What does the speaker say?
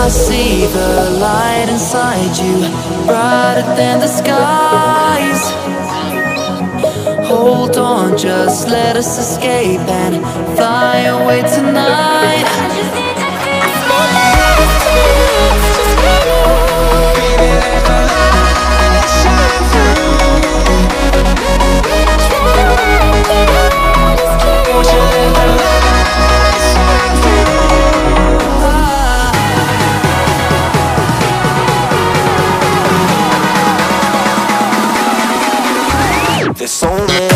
I see the light inside you, brighter than the skies. Hold on, just let us escape and fly away tonight. There's so many